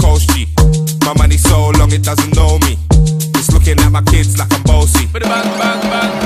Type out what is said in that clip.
Coast G. My money so long it doesn't know me. It's looking at my kids like I'm bossy. Bang, bang, bang.